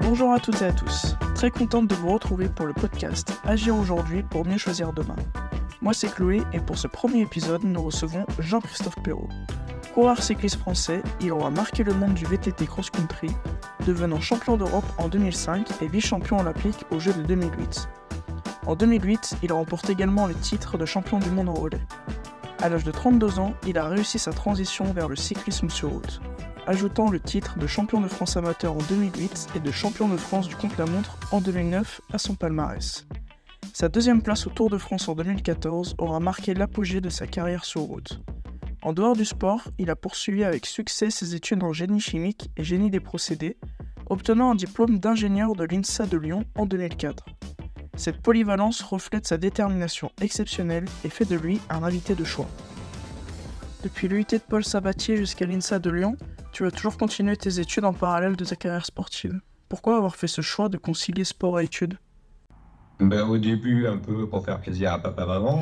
Bonjour à toutes et à tous, très contente de vous retrouver pour le podcast Agir aujourd'hui pour mieux choisir demain. Moi c'est Chloé et pour ce premier épisode nous recevons Jean-Christophe Perrault. Coureur cycliste français, il aura marqué le monde du VTT cross-country, devenant champion d'Europe en 2005 et vice-champion olympique aux Jeux de 2008. En 2008, il remporte également le titre de champion du monde en relais. À l'âge de 32 ans, il a réussi sa transition vers le cyclisme sur route, ajoutant le titre de champion de France amateur en 2008 et de champion de France du contre-la-montre en 2009 à son palmarès. Sa deuxième place au Tour de France en 2014 aura marqué l'apogée de sa carrière sur route. En dehors du sport, il a poursuivi avec succès ses études en génie chimique et génie des procédés, obtenant un diplôme d'ingénieur de l'INSA de Lyon en 2004. Cette polyvalence reflète sa détermination exceptionnelle et fait de lui un invité de choix. Depuis l'UT de Paul Sabatier jusqu'à l'INSA de Lyon, tu as toujours continué tes études en parallèle de ta carrière sportive. Pourquoi avoir fait ce choix de concilier sport et études ? Au début, un peu pour faire plaisir à papa-maman.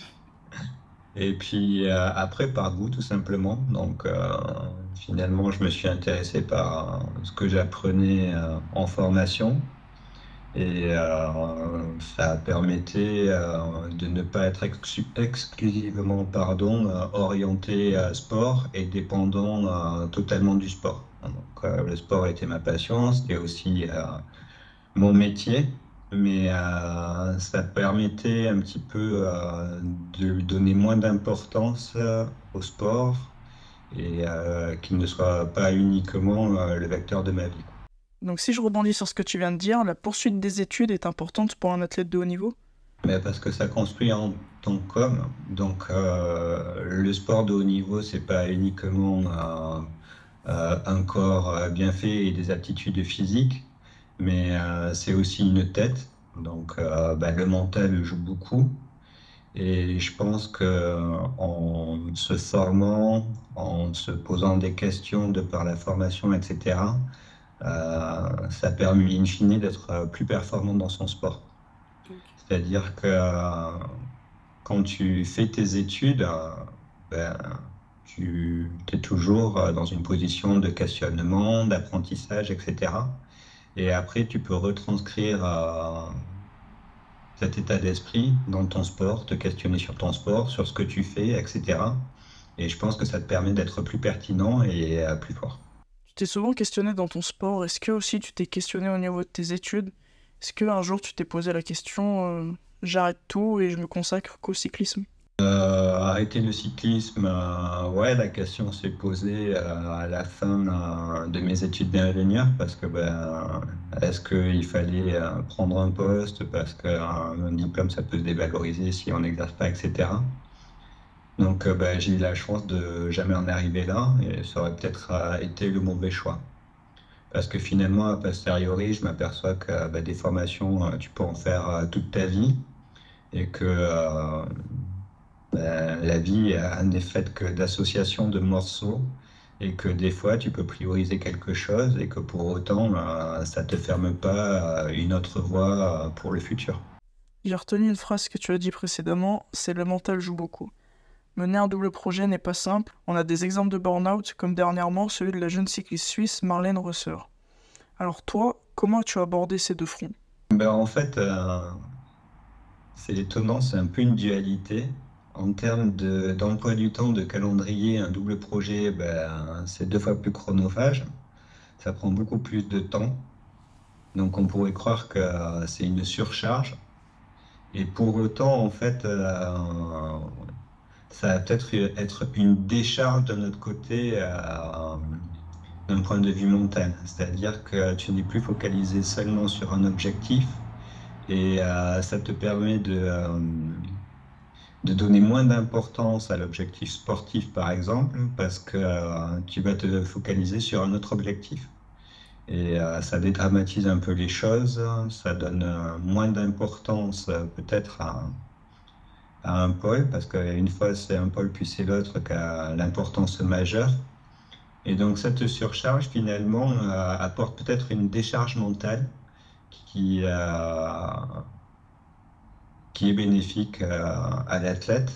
Et puis après, par goût, tout simplement. Donc finalement, je me suis intéressé par ce que j'apprenais en formation. Et ça permettait de ne pas être exclusivement orienté sport et dépendant totalement du sport. Donc le sport était ma passion, c'était aussi mon métier, mais ça permettait un petit peu de lui donner moins d'importance au sport et qu'il ne soit pas uniquement le vecteur de ma vie. Donc si je rebondis sur ce que tu viens de dire, la poursuite des études est importante pour un athlète de haut niveau ? Mais parce que ça construit en tant qu'homme. Donc le sport de haut niveau, c'est pas uniquement un corps bien fait et des aptitudes physiques, mais c'est aussi une tête. Donc le mental joue beaucoup. Et je pense qu'en se formant, en se posant des questions de par la formation, etc., ça permet in fine d'être plus performant dans son sport. C'est-à-dire que quand tu fais tes études, tu es toujours dans une position de questionnement, d'apprentissage, etc. Et après, tu peux retranscrire cet état d'esprit dans ton sport, te questionner sur ton sport, sur ce que tu fais, etc. Et je pense que ça te permet d'être plus pertinent et plus fort. Tu t'es souvent questionné dans ton sport, est-ce que aussi tu t'es questionné au niveau de tes études ? Est-ce qu'un jour tu t'es posé la question j'arrête tout et je me consacre qu'au cyclisme ? Arrêter le cyclisme, la question s'est posée à la fin de mes études d'ingénieur parce que est-ce qu'il fallait prendre un poste parce qu'un diplôme ça peut se dévaloriser si on n'exerce pas, etc. Donc j'ai eu la chance de jamais en arriver là et ça aurait peut-être été le mauvais choix. Parce que finalement, a posteriori, je m'aperçois que des formations, tu peux en faire toute ta vie et que la vie n'est faite que d'associations de morceaux et que des fois, tu peux prioriser quelque chose et que pour autant, ça ne te ferme pas une autre voie pour le futur. J'ai retenu une phrase que tu as dit précédemment, c'est le mental joue beaucoup. Mener un double projet n'est pas simple, on a des exemples de burn-out comme dernièrement celui de la jeune cycliste suisse Marlène Rösser. Alors toi, comment as-tu abordé ces deux fronts ? En fait, c'est étonnant, c'est un peu une dualité. En termes d'emploi du temps, de calendrier, un double projet, c'est 2 fois plus chronophage. Ça prend beaucoup plus de temps. Donc on pourrait croire que c'est une surcharge. Et pour autant, en fait, ça va peut-être être une décharge de notre côté d'un point de vue mental. C'est-à-dire que tu n'es plus focalisé seulement sur un objectif et ça te permet de donner moins d'importance à l'objectif sportif, par exemple, parce que tu vas te focaliser sur un autre objectif. Et ça dédramatise un peu les choses, ça donne moins d'importance peut-être à un pôle, parce qu'une fois c'est un pôle puis c'est l'autre qui a l'importance majeure. Et donc cette surcharge finalement apporte peut-être une décharge mentale qui est bénéfique à l'athlète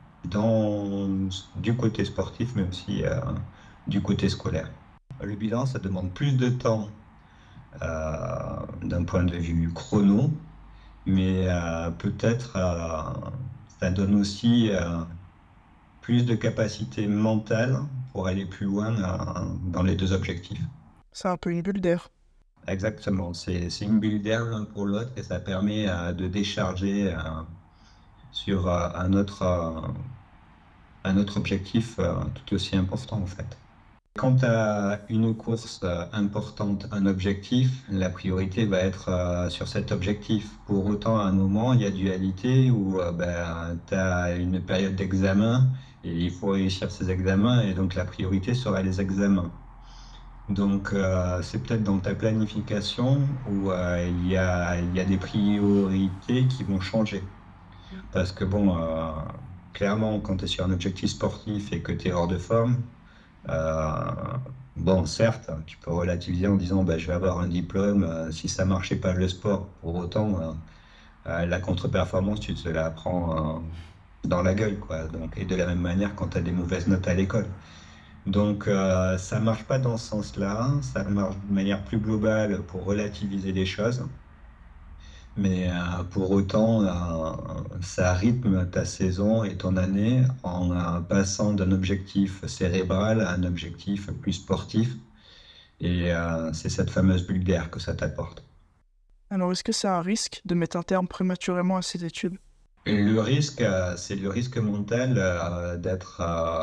du côté sportif mais aussi du côté scolaire. Le bilan, ça demande plus de temps d'un point de vue chrono, mais peut-être ça donne aussi plus de capacité mentale pour aller plus loin dans les deux objectifs. C'est un peu une bulle d'air. Exactement, c'est une bulle d'air l'un pour l'autre et ça permet de décharger sur un autre objectif tout aussi important en fait. Quand tu as une course importante, un objectif, la priorité va être sur cet objectif. Pour autant, à un moment, il y a dualité où tu as une période d'examen et il faut réussir ces examens et donc la priorité sera les examens. Donc, c'est peut-être dans ta planification où il y a des priorités qui vont changer. Parce que bon, clairement, quand tu es sur un objectif sportif et que tu es hors de forme, euh, bon, certes, tu peux relativiser en disant je vais avoir un diplôme si ça marchait pas le sport. Pour autant, la contre-performance, tu te la prends dans la gueule, quoi. Donc, et de la même manière quand tu as des mauvaises notes à l'école. Donc, ça marche pas dans ce sens-là. Ça marche de manière plus globale pour relativiser les choses. Mais pour autant, ça rythme ta saison et ton année en passant d'un objectif cérébral à un objectif plus sportif. Et c'est cette fameuse bulle d'air que ça t'apporte. Alors, est-ce que c'est un risque de mettre un terme prématurément à ces études? Et le risque, c'est le risque mental d'être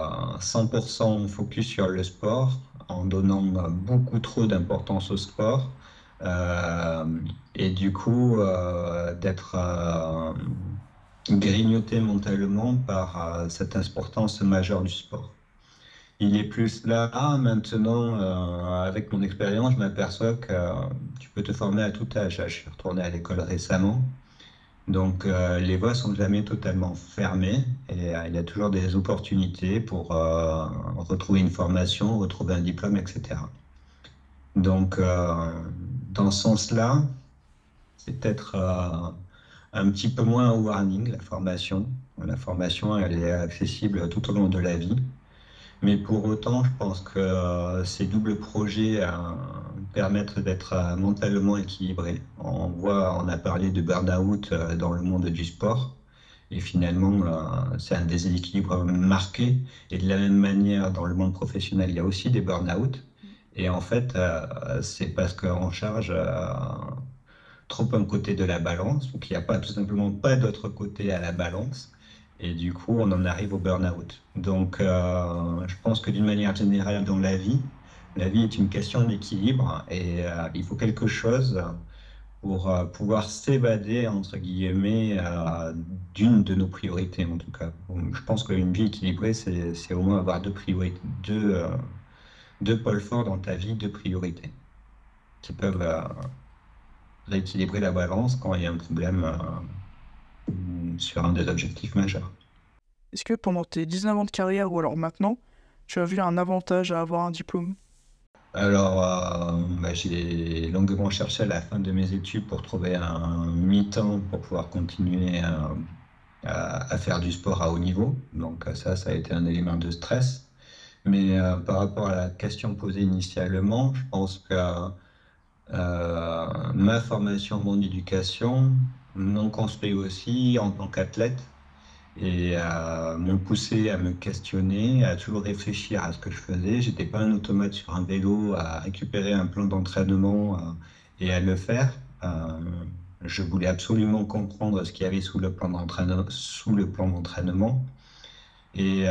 100% focus sur le sport en donnant beaucoup trop d'importance au sport. Euh, et du coup, d'être grignoté mentalement par cette importance majeure du sport. Il est plus là, maintenant, avec mon expérience, je m'aperçois que tu peux te former à tout âge. Je suis retourné à l'école récemment, donc les voies sont jamais totalement fermées et il y a toujours des opportunités pour retrouver une formation, retrouver un diplôme, etc. Donc, dans ce sens-là, c'est peut-être un petit peu moins un warning, la formation. La formation, elle est accessible tout au long de la vie. Mais pour autant, je pense que ces doubles projets permettent d'être mentalement équilibrés. On a parlé de burn-out dans le monde du sport. Et finalement, c'est un déséquilibre marqué. Et de la même manière, dans le monde professionnel, il y a aussi des burn-out. Et en fait, c'est parce qu'on charge trop un côté de la balance, ou qu'il n'y a pas tout simplement pas d'autre côté à la balance. Et du coup, on en arrive au burn-out. Donc, je pense que d'une manière générale dans la vie est une question d'équilibre et il faut quelque chose pour pouvoir s'évader, entre guillemets, d'une de nos priorités, en tout cas. Donc, je pense qu'une vie équilibrée, c'est au moins avoir deux priorités, deux pôles forts dans ta vie, deux priorités, qui peuvent rééquilibrer la balance quand il y a un problème sur un des objectifs majeurs. Est-ce que pendant tes 19 ans de carrière ou alors maintenant, tu as vu un avantage à avoir un diplôme? Alors, j'ai longuement cherché à la fin de mes études pour trouver un mi-temps pour pouvoir continuer à faire du sport à haut niveau. Donc ça a été un élément de stress. Mais par rapport à la question posée initialement, je pense que ma formation, mon éducation m'ont construit aussi en tant qu'athlète et m'ont poussé à me questionner, à toujours réfléchir à ce que je faisais. J'étais pas un automate sur un vélo à récupérer un plan d'entraînement et à le faire. Je voulais absolument comprendre ce qu'il y avait sous le plan d'entraînement. Et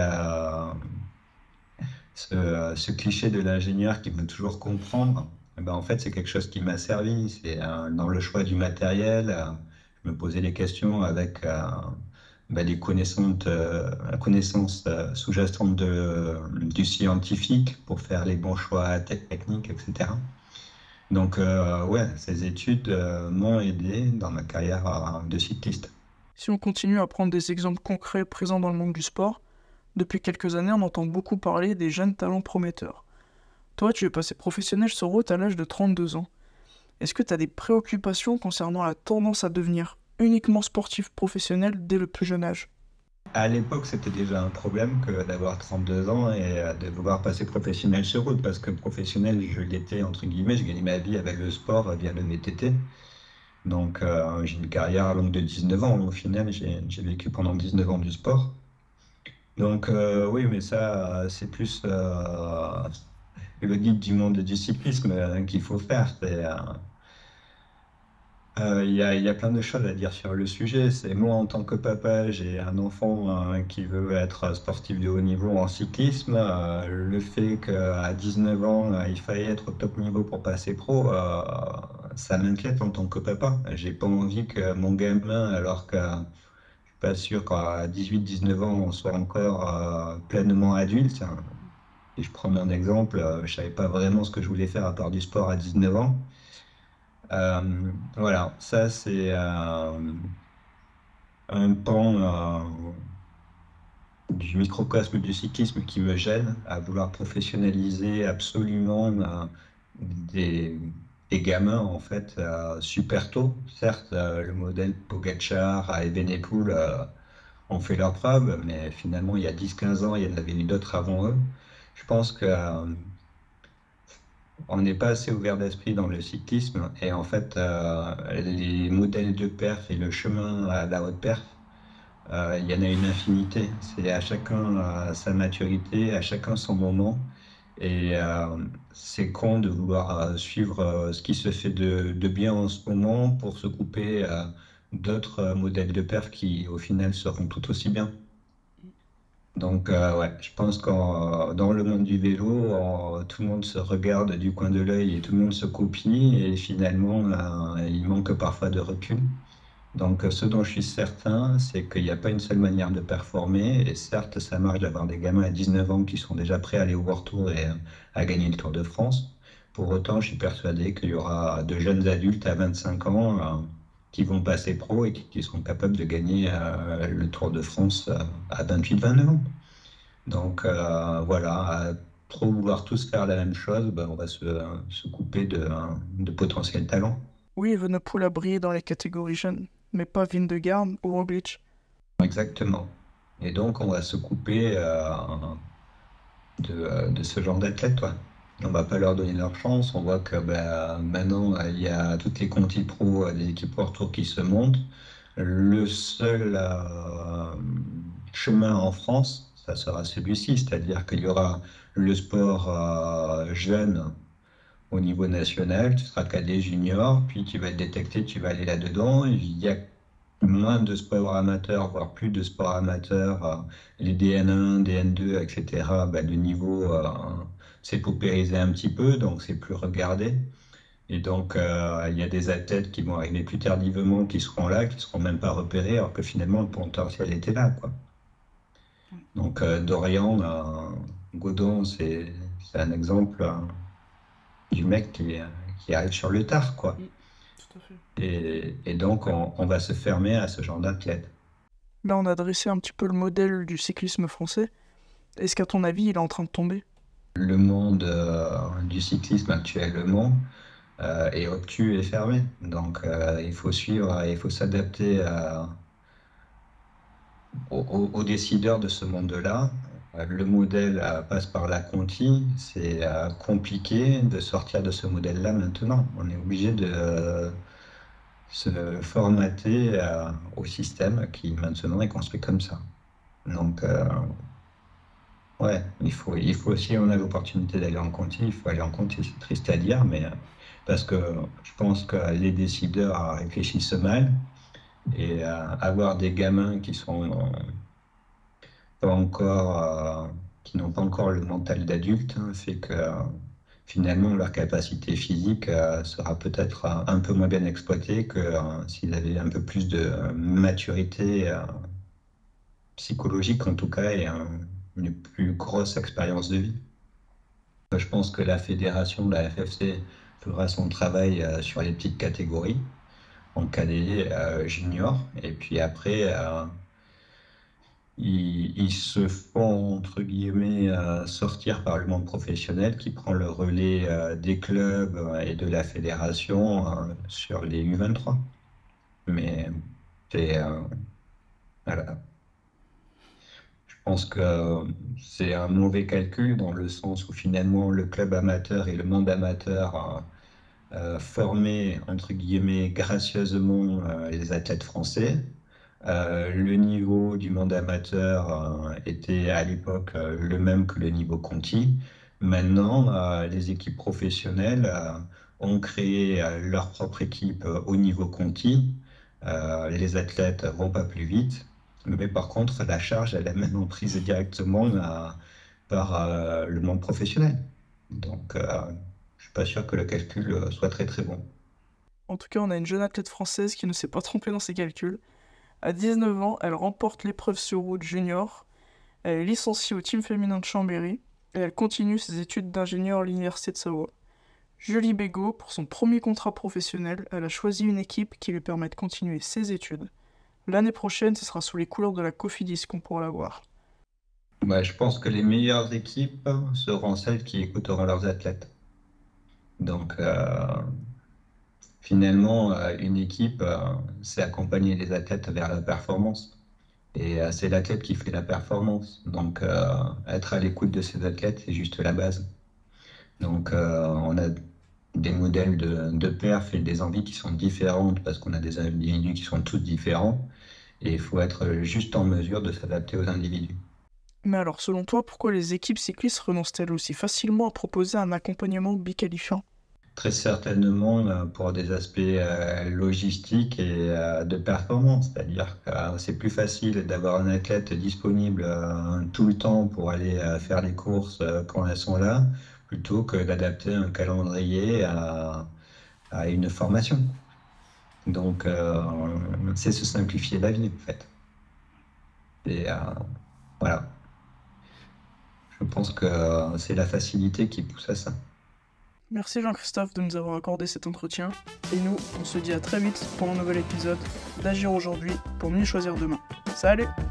ce cliché de l'ingénieur qui veut toujours comprendre, eh ben, en fait, c'est quelque chose qui m'a servi. C'est dans le choix du matériel, je me posais des questions avec les connaissances sous-jacentes du scientifique pour faire les bons choix techniques, etc. Donc, ouais, ces études m'ont aidé dans ma carrière de cycliste. Si on continue à prendre des exemples concrets présents dans le monde du sport, depuis quelques années, on entend beaucoup parler des jeunes talents prometteurs. Toi, tu es passé professionnel sur route à l'âge de 32 ans. Est-ce que tu as des préoccupations concernant la tendance à devenir uniquement sportif professionnel dès le plus jeune âge? À l'époque, c'était déjà un problème que d'avoir 32 ans et de vouloir passer professionnel sur route, parce que professionnel, je l'étais, entre guillemets, je gagnais ma vie avec le sport via le VTT. Donc, j'ai une carrière longue de 19 ans. Au final, j'ai vécu pendant 19 ans du sport. Donc, oui, mais ça, c'est plus le guide du monde du cyclisme qu'il faut faire. Il y a plein de choses à dire sur le sujet. C'est moi, en tant que papa, j'ai un enfant qui veut être sportif de haut niveau en cyclisme. Le fait qu'à 19 ans, il fallait être au top niveau pour passer pro, ça m'inquiète en tant que papa. J'ai pas envie que mon gamin, alors que je suis pas sûr qu'à 18-19 ans, on soit encore pleinement adulte. Et je prends un exemple, je savais pas vraiment ce que je voulais faire à part du sport à 19 ans. Voilà, ça c'est un pan du microcosme du cyclisme qui me gêne, à vouloir professionnaliser absolument des, des gamins en fait super tôt. Certes, le modèle Pogacar et Evenepoel ont fait leur preuve, mais finalement il y a 10-15 ans, il y en avait eu d'autres avant eux. Je pense que on n'est pas assez ouvert d'esprit dans le cyclisme et en fait les modèles de perf et le chemin à la haute perf, il y en a une infinité. C'est à chacun sa maturité, à chacun son moment et c'est con de vouloir suivre ce qui se fait de bien en ce moment pour se couper d'autres modèles de perf qui au final seront tout aussi bien. Donc, ouais, je pense que dans le monde du vélo, tout le monde se regarde du coin de l'œil et tout le monde se copie et finalement, il manque parfois de recul. Donc, ce dont je suis certain, c'est qu'il n'y a pas une seule manière de performer. Et certes, ça marche d'avoir des gamins à 19 ans qui sont déjà prêts à aller au World Tour et à gagner le Tour de France. Pour autant, je suis persuadé qu'il y aura de jeunes adultes à 25 ans qui vont passer pro et qui seront capables de gagner le Tour de France à 28-29 ans. Donc voilà, à trop vouloir tous faire la même chose, ben, on va se couper de potentiels talents. Oui, Evenepoel a brillé dans les catégories jeunes, mais pas Vingegaard ou Roglic. Exactement. Et donc on va se couper de ce genre d'athlètes, toi. On va pas leur donner leur chance. On voit que ben, maintenant il y a toutes les conti pro, des équipes World Tour qui se montent. Le seul chemin en France, ça sera celui-ci, c'est-à-dire qu'il y aura le sport jeune au niveau national, tu seras cadet junior, puis tu vas être détecté, tu vas aller là-dedans. Il y a moins de sports amateurs, voire plus de sports amateurs, les DN1, DN2, etc. Ben, le niveau s'est paupérisé un petit peu, donc c'est plus regardé. Et donc, il y a des athlètes qui vont arriver plus tardivement, qui seront là, qui ne seront même pas repérés, alors que finalement, le potentiel était là, quoi. Donc, Dorian, Godon, c'est un exemple du mec qui arrive sur le tard, quoi. Tout à fait. Et donc, on va se fermer à ce genre d'athlète. Là, on a dressé un petit peu le modèle du cyclisme français. Est-ce qu'à ton avis, il est en train de tomber? Le monde du cyclisme actuellement est obtus et fermé. Donc, il faut suivre, il faut s'adapter aux décideurs de ce monde-là. Le modèle passe par la Conti. C'est compliqué de sortir de ce modèle-là maintenant. On est obligé de se formater au système qui maintenant est construit comme ça. Donc, ouais, il faut si on a l'opportunité d'aller en Conti, il faut aller en Conti. C'est triste à dire, mais parce que je pense que les décideurs réfléchissent mal et avoir des gamins qui sont pas encore, qui n'ont pas encore le mental d'adulte, hein, fait que finalement leur capacité physique sera peut-être un peu moins bien exploitée que s'ils avaient un peu plus de maturité psychologique en tout cas et une plus grosse expérience de vie. Je pense que la fédération, la FFC, fera son travail sur les petites catégories, en cadet junior, et puis après, ils se font, entre guillemets, sortir par le monde professionnel qui prend le relais des clubs et de la fédération sur les U23. Mais c'est... voilà. pense que c'est un mauvais calcul dans le sens où finalement le club amateur et le monde amateur formait entre guillemets gracieusement les athlètes français. Le niveau du monde amateur était à l'époque le même que le niveau Conti. Maintenant, les équipes professionnelles ont créé leur propre équipe au niveau Conti. Les athlètes vont pas plus vite, mais par contre, la charge, elle est maintenant prise directement par le monde professionnel. Donc, je suis pas sûr que le calcul soit très très bon. En tout cas, on a une jeune athlète française qui ne s'est pas trompée dans ses calculs. À 19 ans, elle remporte l'épreuve sur route junior. Elle est licenciée au team féminin de Chambéry et elle continue ses études d'ingénieur à l'université de Savoie. Julie Bégaud, pour son premier contrat professionnel, elle a choisi une équipe qui lui permet de continuer ses études. L'année prochaine, ce sera sous les couleurs de la Cofidis qu'on pourra la voir. Ouais, je pense que les meilleures équipes seront celles qui écouteront leurs athlètes. Donc, finalement, une équipe, c'est accompagner les athlètes vers la performance. Et c'est l'athlète qui fait la performance. Donc, être à l'écoute de ces athlètes, c'est juste la base. Donc, on a des modèles de perf et des envies qui sont différentes parce qu'on a des individus qui sont tous différents. Et il faut être juste en mesure de s'adapter aux individus. Mais alors, selon toi, pourquoi les équipes cyclistes renoncent-elles aussi facilement à proposer un accompagnement biqualifiant ? Très certainement pour des aspects logistiques et de performance, c'est-à-dire que c'est plus facile d'avoir un athlète disponible tout le temps pour aller faire les courses quand elles sont là, plutôt que d'adapter un calendrier à une formation. Donc, c'est se simplifier la vie, en fait. Et voilà, je pense que c'est la facilité qui pousse à ça. Merci Jean-Christophe de nous avoir accordé cet entretien. Et nous, on se dit à très vite pour un nouvel épisode d'Agir aujourd'hui pour mieux choisir demain. Salut!